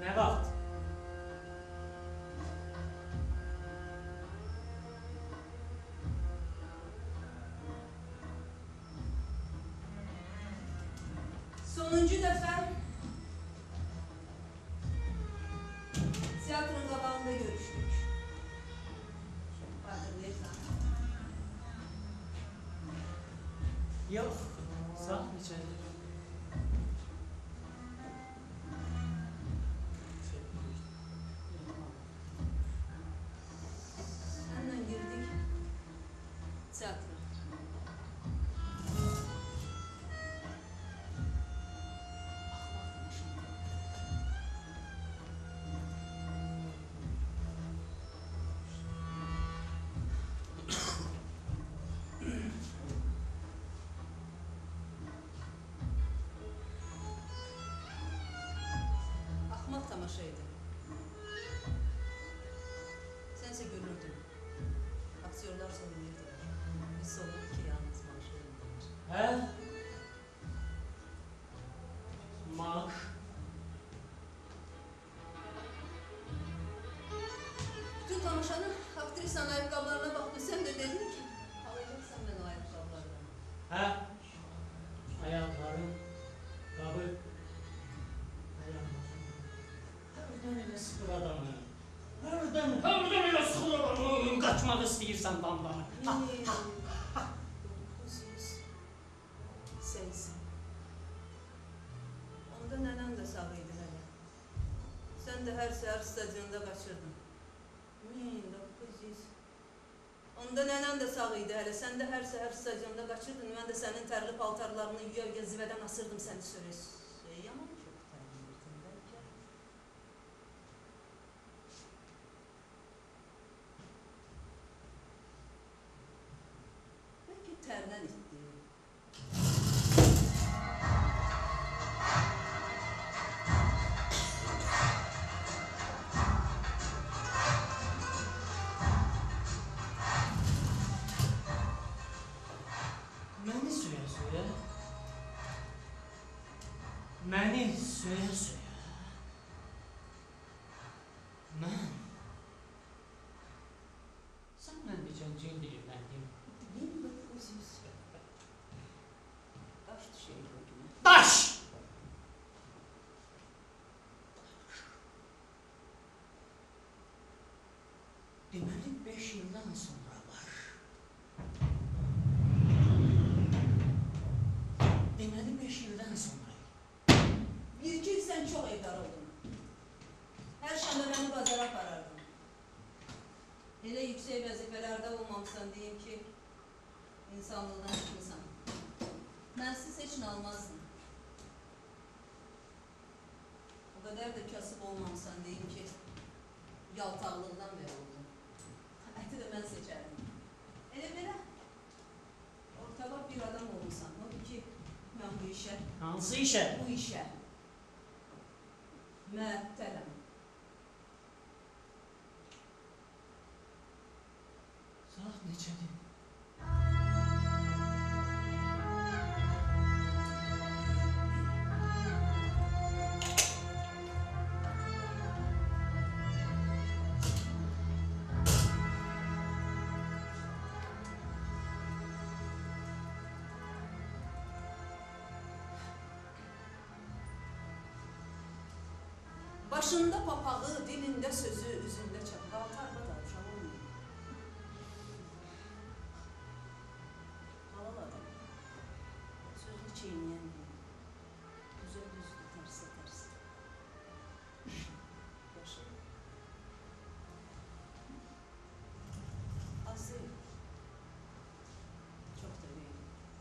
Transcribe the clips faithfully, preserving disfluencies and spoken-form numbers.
Nə vaxt? Sonuncu dəfə tiyatronun qabağında görüşdük. Xatırlayırsan? Yox, saat neçədir? Sənlə girdik tiyatroya. Axmaq tamaşa idi. Sənsə gülürdün. Aktyorlar sonlayırdılar. Biz sonluq ki, yalnız maaşı ödəyilir. Hə? Maaş. Bütün tamaşanın aktrisanın ayaqqabılarına baxdın. Sən də dedin ki, alacaqsan mən o ayaqqabılardan. Hə? Ayaqlarım, qabı, ayaqlarım. Hərdən elə sıxır adamı. Hərdən, hərdən elə sıxır adamı. Qaçmaq istəyirsən damdan. Siz, sənsin. Onda nənəm də sağ idi hələ. Sən də hər səhər stadionda qaçırdın. min doqquz yüz. Onda nənəm də sağ idi hələ. Sən də hər səhər stadionda qaçırdın. Mən də sənin tərli paltarlarını yüyə-yüyə zivədən asırdım səni sürüş. Yaman çox tərliyirdin bəlkə. Bəlkə tərdən itdi. Məni söyə-söyə, məni söyə-söyə, mən sənlə neçənci ildir evləndim? min doqquz yüz. Daş düşeydi o günə. Daş! Deməli, beş ildən sonra var. Deməli, beş ildən sonra. Bir-iki il sən çox evdar oldun. Hər şəmbə məni bazara aparardın. Elə yüksək vəzifələrdə olmamısan deyim ki, insanlıqdan çıxmısan. Mənsiz heç nə almazdın. O qədər də kasıb olmamısan deyim ki, yaltaqlıqdan belə oldun. Əti də mən seçərdim. Elə belə, ortaba bir adam olmuşsan. Odur ki, mən bu işə, Hansı işə? bu işə müəttələm. Saat neçədir? Başında papağı, dilində sözü, üzündə çapqa, tarba da uşaq olmayın. Halal adam, sözünü çeynəyən deyil, düzə düzdür, tərsə tərs. Yaşı. Az deyil, çox da deyil.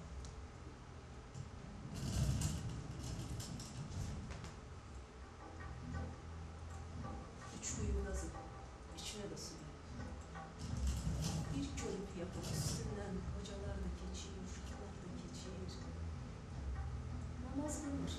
Üç kuyu qazıb, içine de su ver. Bir körük yapıp üstünden hocalar da keçir, uşaqlar da keçir. Namaz kılır.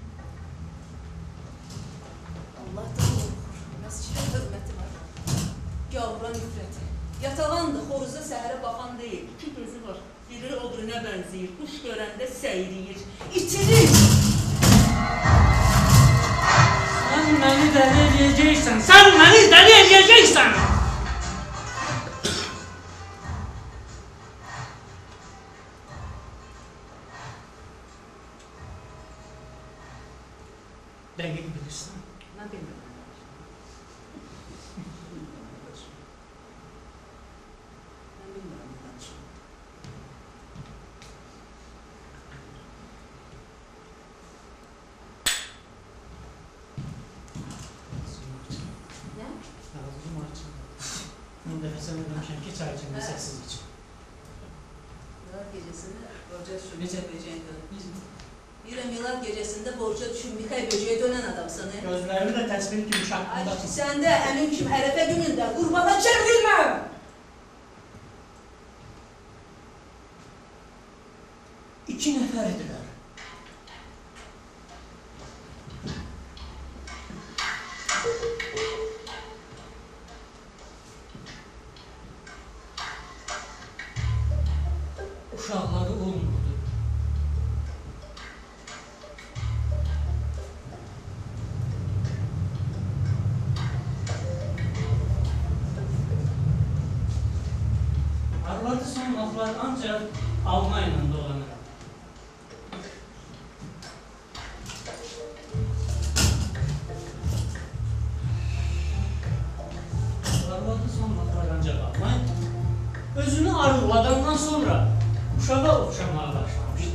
Allah'tan korkur, məscidə hörməti var. Gavura nifrəti. Yatağandır, xoruza səhərə baxan deyil. İki gözü var, biri o birine benzeyir. Kuş görəndə səyriyir, itirir. Sən məni məni dəli edəcəksən, sən məni dəli edəcəksən! Dəqiq bilirsən. Mən bilmirəm. Mən bilmirəm, danışım. Nə? Ağzım açın. On dəfə sənə demişəm ki, çay içəndə səssiz iç. Milad gecəsində borca düşüb Necə? böceğe dönən. Yürəm, Milad gecəsində borca düşüb Mikay böceğe dönən adamsan, he? Gözlərimi də təsvir kimi Ay, şaqqında sən də əmin kim ərəfə günündə qurbana çevrilmə! İki nəfər idilər. Uşaqları olmurdu. Arvadı son vaxtlar ancaq alma ilə dolanır. Arvadı son vaxtlar ancaq alma ilə özünü arıqladandan sonra uşağa oxşamağa başlamışdı.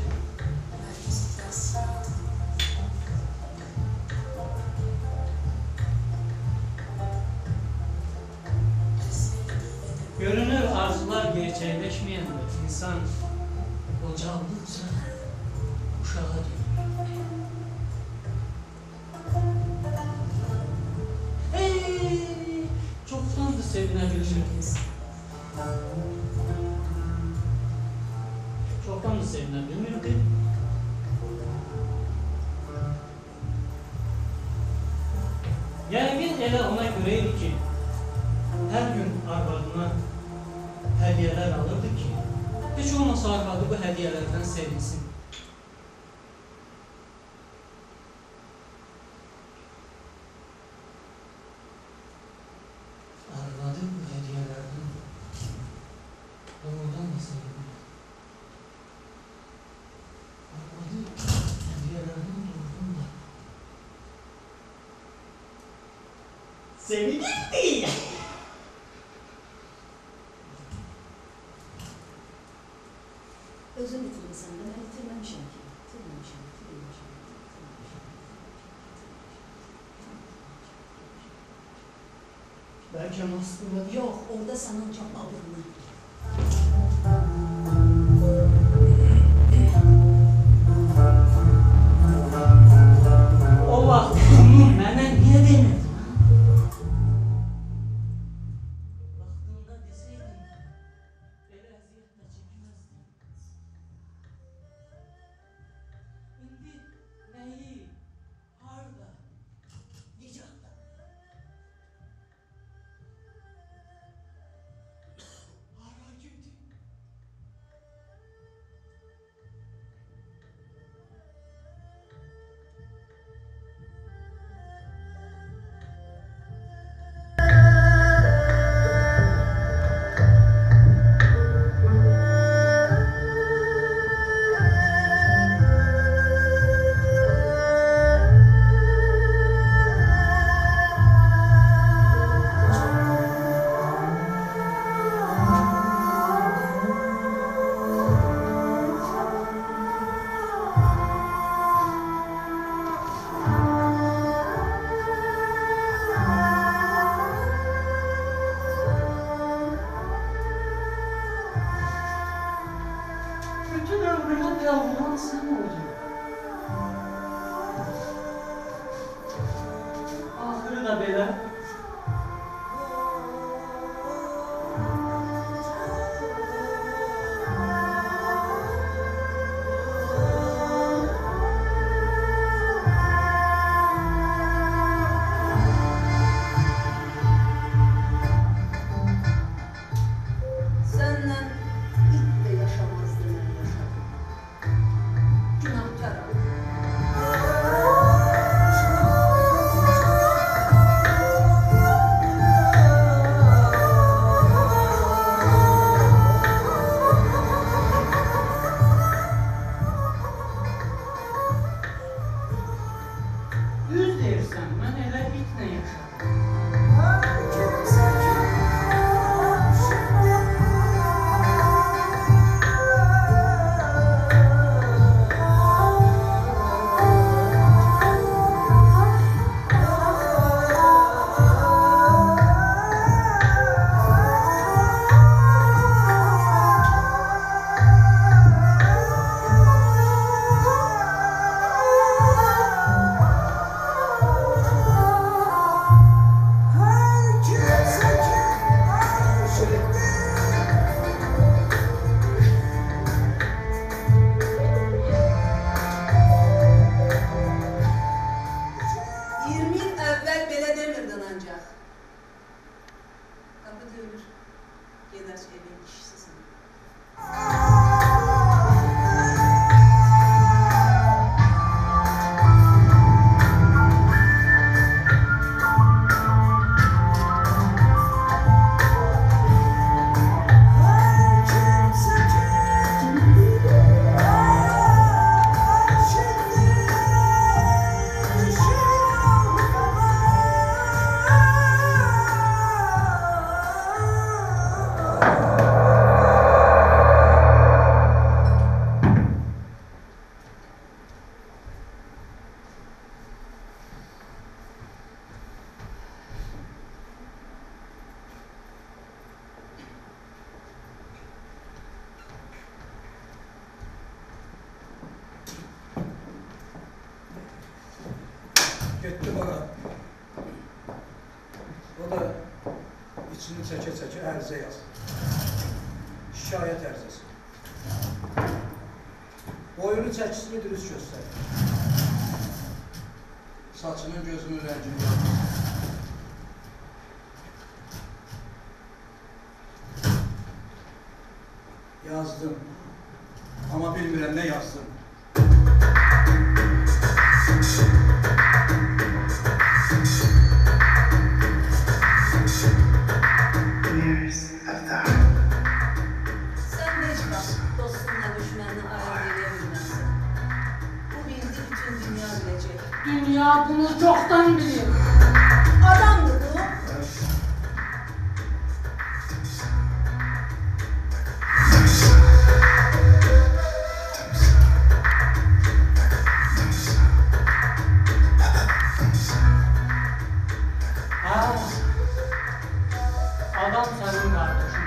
Görünür, arzular gerçəkləşməyəndə insan qocaldıqca uşağa dönür. Hey, çoxdandır sevinə bilmirdik. Çoxdandır sevinə bilmirdik. Yəqin elə ona görə idi ki, hər gün arvadına hədiyyələr alırdı ki, heç olmasa arvadı bu hədiyyələrdən sevinsin. Arvadı bu hədiyyələrdən doğrudan da sevinir. Arvadı hədiyyələrdən doğrudan da sevinirdi. Özüm itirməsən də mən itirməmişəm ki. İtirməmişəm, itirməmişəm, itirməmişəm. Bəlkə Moskvada Yox, orada sənin cavabını. o vaxt bunu mənə niyə demədin? Vaxtında desəydin, belə əziyyət də çəkməzdin. İndi nəyi, harada, nicatda? Hara getdi? Bütün ömrümü yavrulan sen oldun. Ahırı da belə. Səndən it də yaşamazdı, mən yaşadım. Günahkaram. Düz deyirsən, mən elə itlə yaşadım. iyirmi il əvvəl belə demirdin ancaq. Qapı döyülür. Gedər evin kişisisin. Getdi bana. O da içini çəkə-çəkə ərizə yazdı. Şikayət ərizəsi. Boyunu çəkisini dürüst göstərdi. Saçının gözünün rəngini yazdı. Yazdım. Ama bilmirəm nə yazdım. Sen de hiç bak, dostunla düşmanını ayırt edemezsin. Bu bildi bütün dünya bilecek. Dünya bunu çoktan bilir. Adamdı bu. Ha, adam senin kardeşin.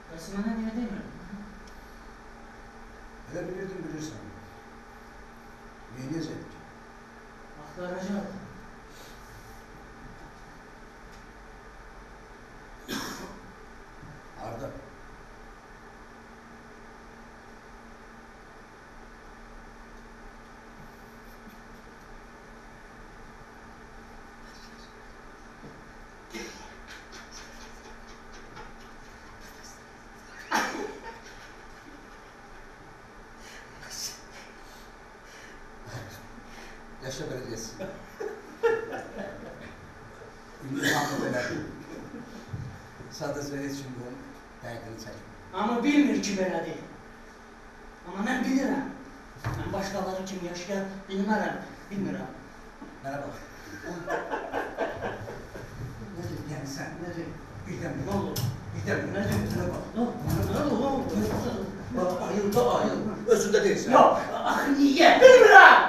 Bəs mənə niyə demirdin? Elə bilirdim, bilirsən. Neyniyəcəkdik? Axtaracaqdım. Harda? Yaşa Belediyesi. Ünlü hamle belədir. Sadəcə heç kim bunun dəqiqini çəkmir. Amma bilmir ki, belədir. Amma mən bilirəm. Mən başqaları kimi yaşaya bilmərəm, bilmirəm. Mənə bax. Nədir, yəni sən? Nədir? Birdən Nə olur? Birdən Nədir? Mənə bax. Nə olur? Nə olur? Bax, ayıldı, ayıldı. Özündə deyilsən. Yox, axı niyə? Bilmirəm!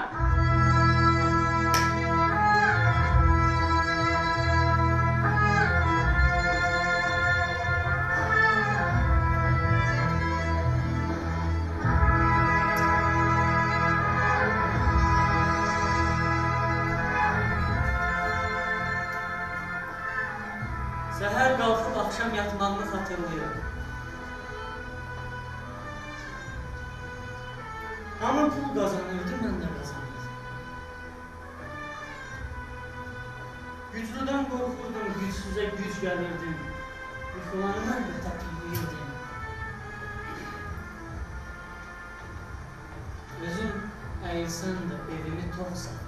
Səhər qalxıb axşam yatmağımı xatırlayıram. Hamı pul qazanırdı, mən də qazanırdım. Güclüdən qorxurdum, gücsüzə güc gəlirdim. Yuxularımı əlbəttə piyliyirdim. Özüm əyilsən də evimi tox saxladım.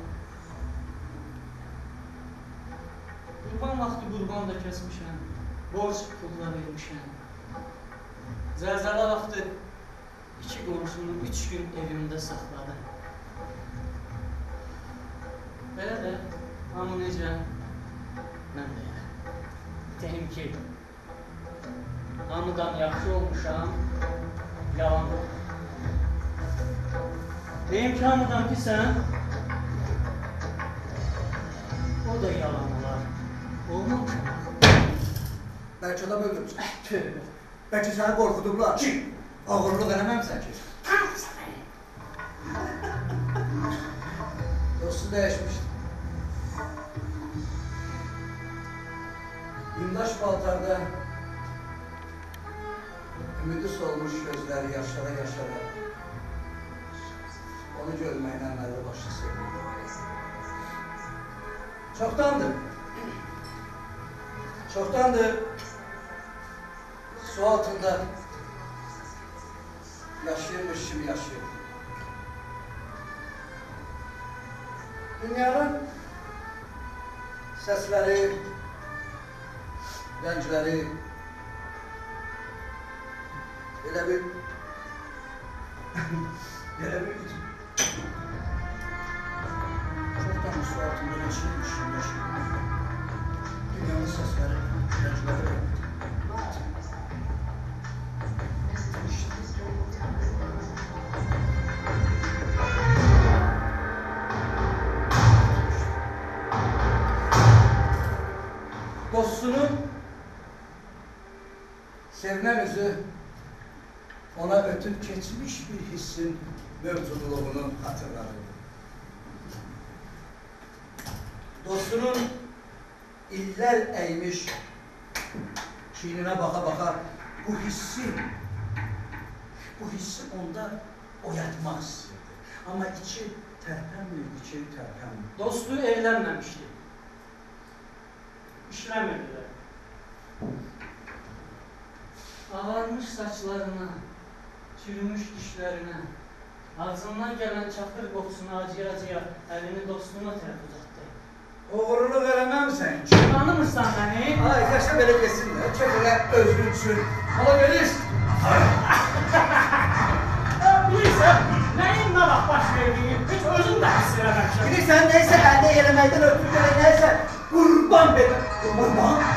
Qurban vaxtı qurban da kəsmişəm, borc pulda vermişəm. Zəlzələ vaxtı iki qonşunu üç gün evimdə saxladım. Belə də, hamı necə, mən də elə. Deyim ki, hamıdan yaxşı olmuşam, yalan oldu. Deyim ki, hamıdan pisəm, o da yalan olar. Olmamışam. Bəlkə də bölürsən. Eh, tövbə. Bəlkə səni qorxudublar. Kim? Ağırlıq eləməmsən ki. Tanrısan məni. Dostu dəyişmişdi. Yundaş paltarda ümidi solmuş gözləri yaşara-yaşara onu görməklə əməlli başlı sevdim. Çoxdandır. Çoxdandır su altında yaşayırmış kimi yaşayırdım. Dünyanın səsləri, rəngləri elə bir elə bir çoxdan su altında yaşayırmış kimi yaşayırdım. Dünyanın səsləri, rəngləri dostunu sevmən üzü ona ötüb keçmiş bir hissin mövcudluğunu hatırladı. Dostunun illər əymiş çiğninə baxa-baxa bu hissi bu hissi onda oyatmaq istəyirdi. Amma içi tərpənmir, içi tərpənmir. Dostu evlənməmişdi. İşləmirdilər. Ağarmış saçlarına, çürümüş dişlərinə, ağzından gələn çaxır qoxusuna acıya-acıya əlini dostuna tərəf uzatdı. Oğurluq eləməmsən ki. Tanımırsan məni? Ay, yaşa belə geçsinlər. Çək elə özünü düşün. Hala verir. Bilirsən, nəyin nə vaxt baş verdiyini heç özüm də hiss eləməmişəm. Bilirsən, neysə əldə eləməkdən ötürü görə neysə qurban verir. Qurban?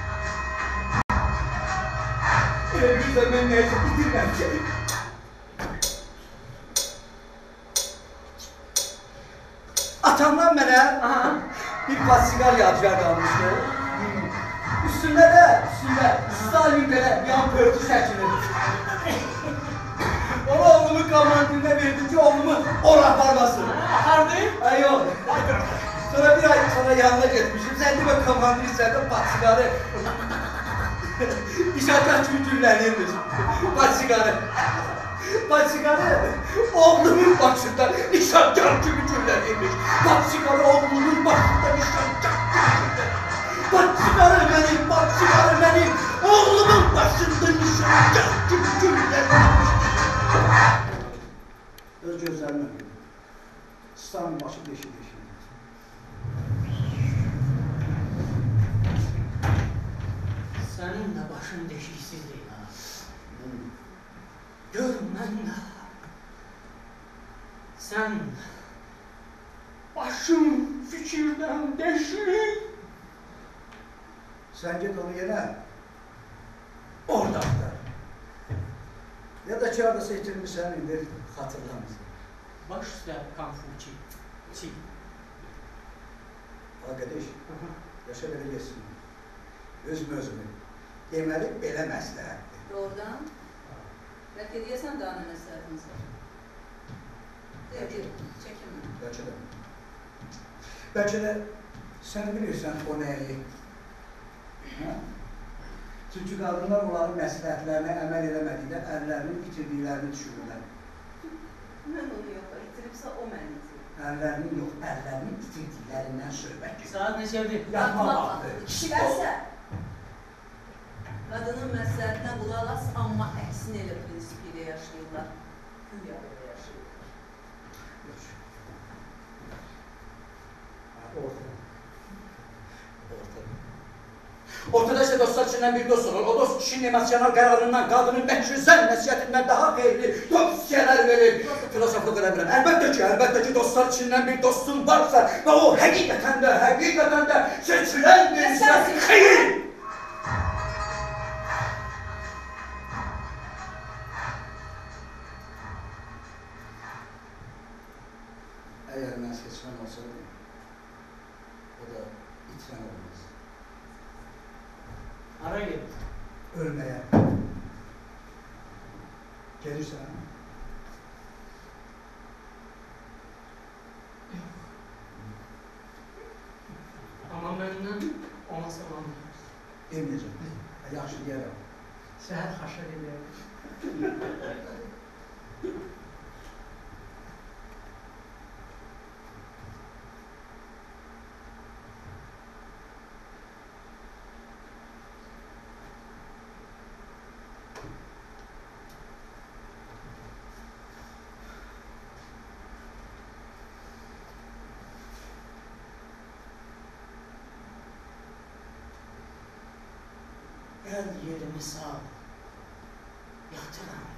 Elə bilirsən, mən neysə bitirməm ki. Atamdan mənə bir pas siqar yadigar qalmışdı. üstünde de, üstünde Stalin böyle yan pörtü çekilir. Onu oğlumun komandine verdim ki oğlumu oraya parmasın. Hardı? Ay yok. Sonra bir ay sonra yanına gitmişim. Sen de bak komandini içeride pat sigarı. İşaret gibi cümlenirmiş. Pat sigarı. Pat sigarı oğlumun başından nişancak gibi cümlenirmiş. Pat sigarı oğlumun başından nişancak gibi cümlenirmiş. Pat sigarı benim, pat sigarı benim. Oğlumun başından nişancak gibi cümlenirmiş. Öz gözlerime görüyorum. Stanın başı deşi deşi. Senin de başın deşiksiz değil ha. Görmen de. Sen başın fikirden deşik. Sen git onu yene. Orada aktar. Ya da çağda seçilmiş senindir. Hatırlamaz. Baş üstə konfuçi. Çi. Arkadaş, yaşa belə geçsin. Özümü özümü. Deməli, belə məsləhətdir. Doğrudan. Bəlkə deyəsən daha nə məsləhətiniz var. Deyək, çəkinmə. Bəlkə də. Bəlkə də sən bilirsən o nəyi. Hə? Çünki qadınlar onların məsləhətlərinə əməl eləmədikdə ərlərinin itirdiklərini düşünürlər. Mən onu yox, itiribsə o məni itirib. Ərlərinin yox, ərlərinin itirdiklərindən söhbət gedir. Saat neçədir? Yatma vaxtı. İşlərsə, qadının məsləhətinə qulaq as, amma əksin elə prinsipi ilə yaşayırlar. Güya belə yaşayırlar. Yox. Ortada. Ortada. Ortada işte dostlar içinden bir dost olur. O dost kişinin emosyonel kararından, kadının meşruzen nesiyetinden daha hayırlı tavsiyeler verir. Filosofluk öğrenirəm. Elbette ki, elbette ki dostlar içinden bir dostun varsa ve o hakikaten de, hakikaten de seçilen bir insan hayır. Eğer ben seçmen olsaydı, o da itmen olmaz. Ara gel. Ölmeye. Gelirsen ha? Ama məndən ona salam. Demeyeceğim. Yaxşı deyərəm. Səhər xaşa gedəyəm. Gel yerimi sağ, yatıram.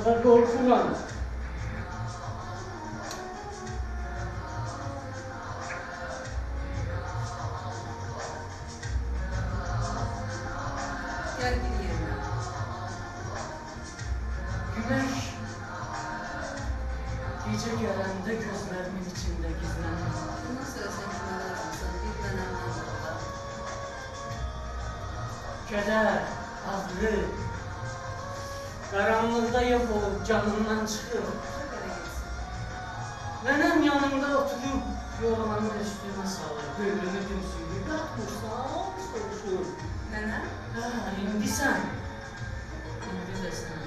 Baxmağa qorxuram. Gəl bir yerine. Güneş gece gələndə gözlərimin içində gizlənir. Bundan sonra sen kime lazımsın? Bir dönemden sonra. Kədər, ağrı, qaranlıqda yox olub canımdan çıxır. Şöyle gitsin. Nənəm yanımda oturub yorğanı üstümə salır, gölümü dümsüyür, yatmırsan, soruşur. Nene? Hə, indi sən, indi də sən.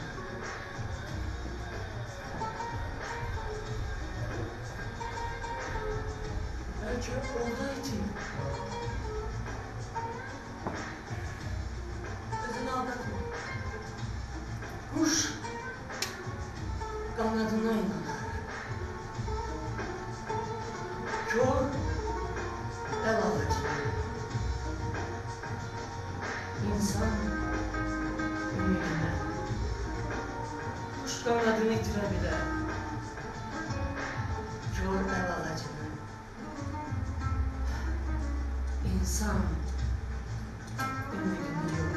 Bəlkə oradaydın. Özünü aldatma. Kuş kanadına inanır. Kör el alıcı. İnsan ümidine. Kuş kanadını itirebilir. Kör el alıcı. İnsan ümidini yok.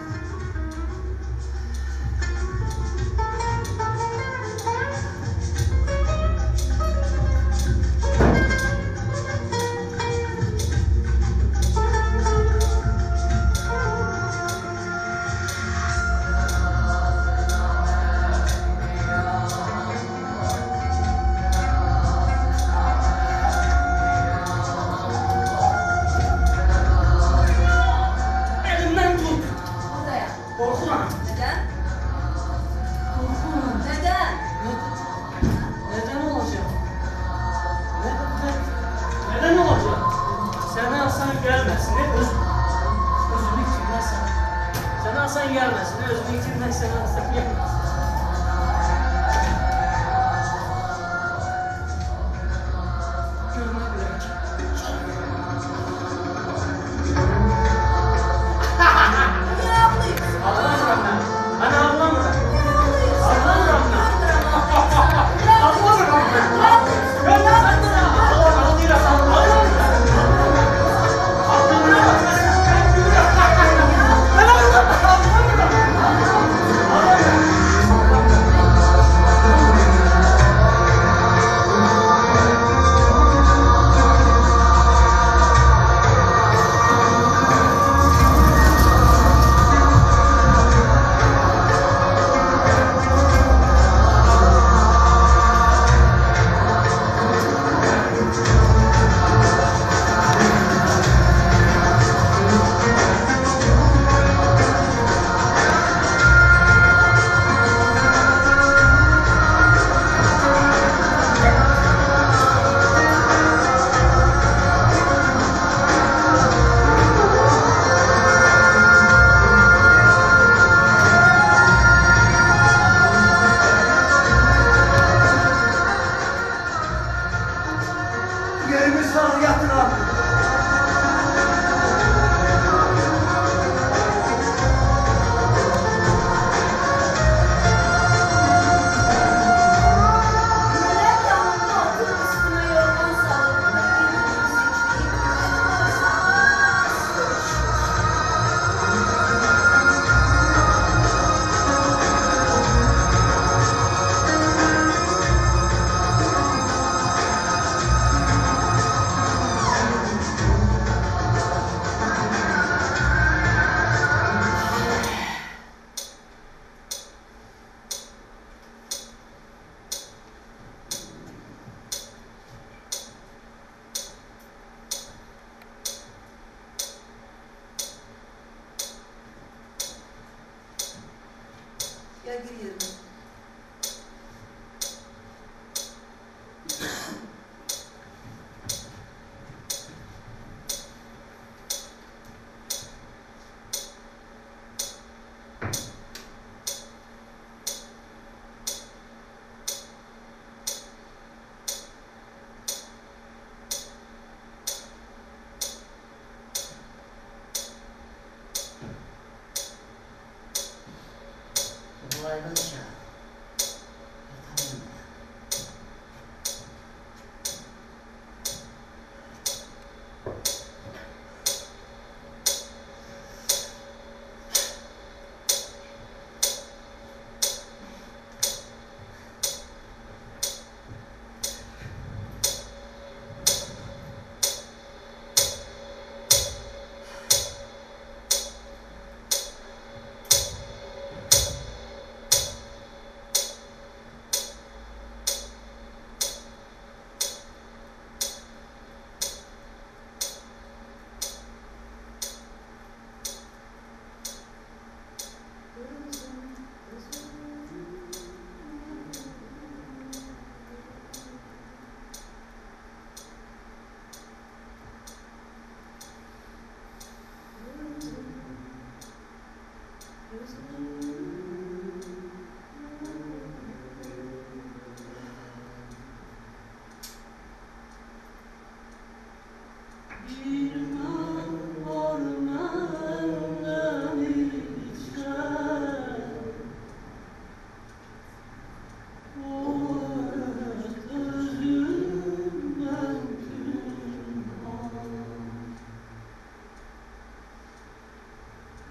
Elimden tut. Odaya. Korkuram. Neden? Korkuram. Neden? Neden olacak? Neden, neden olacak? Sana Hasan gelmesin, hep öz, özünü itirmezsen. Sana Hasan gelmesin, özünü itirmezsen Hasan gelmesin. Görme bilek. Niye ağlıyorsun? Ağlamıram ben. Ben ağlamıram. Niye ağlıyorsun? Ağlamıram ben. Ağlamıram ben. Ağlıyorsun. Ağlamıram.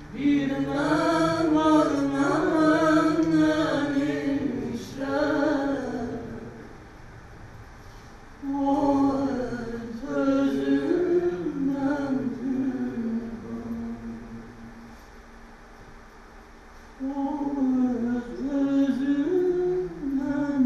Bilmem ormandan işler, o özümden o özümden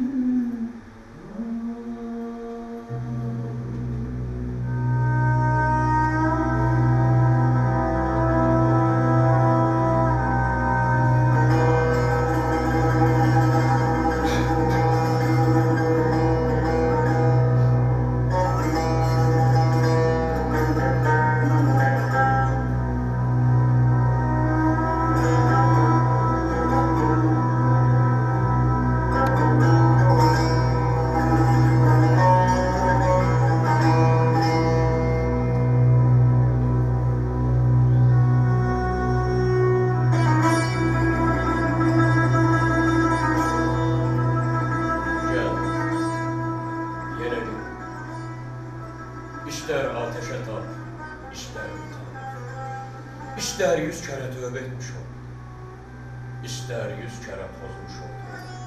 İster ateşe tap, ister utan. İster yüz kere tövbe etmiş ol, ister yüz kere bozmuş ol.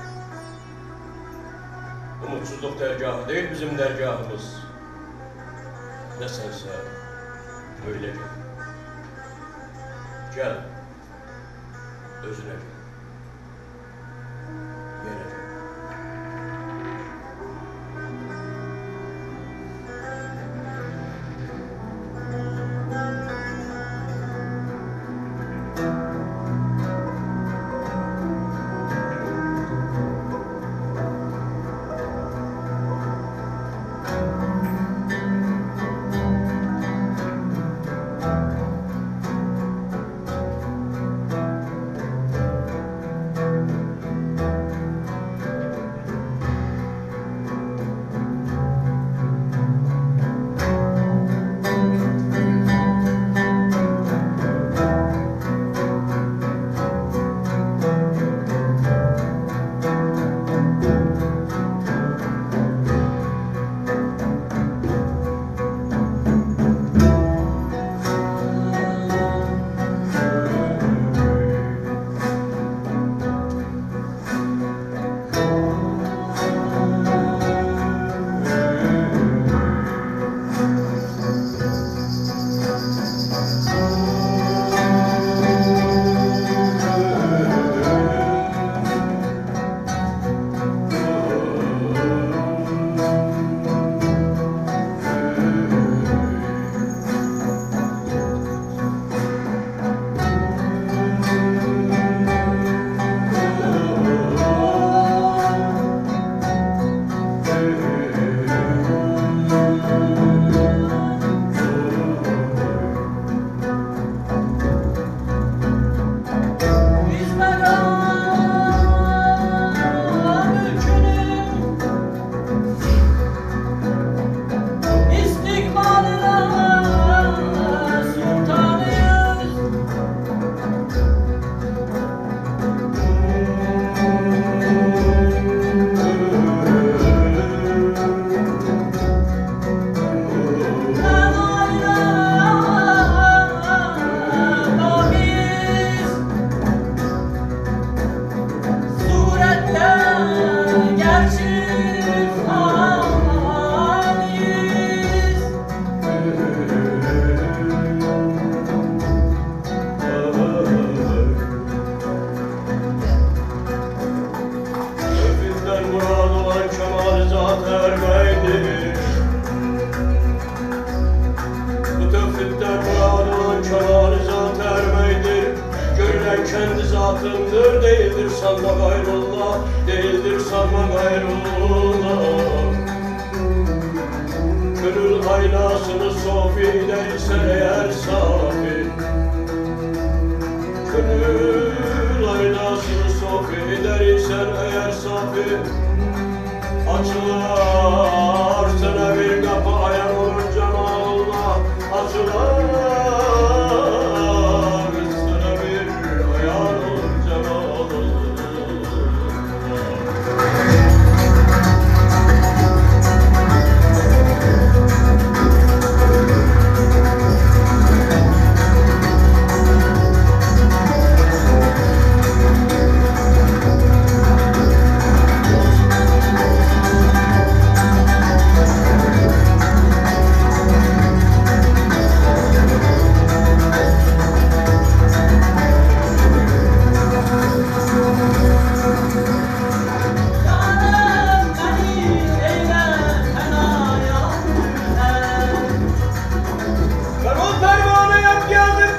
Umutsuzluk dergahı değil bizim dergahımız. Ne sense öyle gel. Gel, özüne gel. Yine gel. zatındır, değildir sanma gayrullah, değildir sanma gayrullah. Gönül aynasını sofi edersen eğer safi, gönül aynasını sofi edersen eğer safi, açılar sana bir kapı ayan olur cemalullah, açılar sana bir ayan olur cemalullah.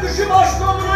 Görüşü başka olur